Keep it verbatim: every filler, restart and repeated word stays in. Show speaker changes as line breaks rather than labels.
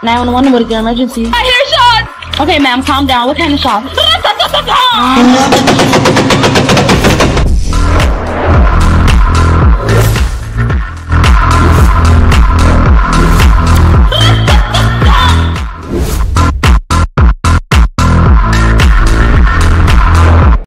nine one one, what is your emergency?
I hear shots!
Okay, ma'am, calm down. What kind of shots?